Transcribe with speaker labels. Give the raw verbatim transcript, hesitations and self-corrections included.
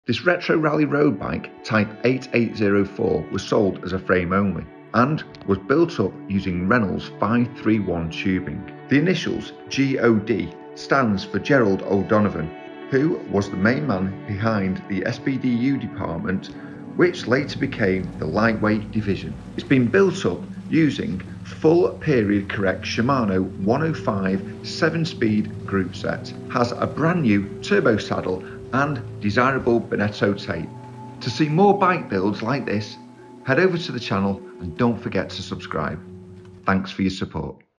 Speaker 1: This retro rally road bike Type eight eight zero four was sold as a frame only and was built up using Reynolds five three one tubing. The initials G O D stands for Gerald O Donovan, who was the main man behind the S B D U department, which later became the lightweight division. It's been built up using full period correct Shimano one oh five seven speed group set, has a brand new turbo saddle and desirable Bonetto tape. To see more bike builds like this, head over to the channel and don't forget to subscribe. Thanks for your support.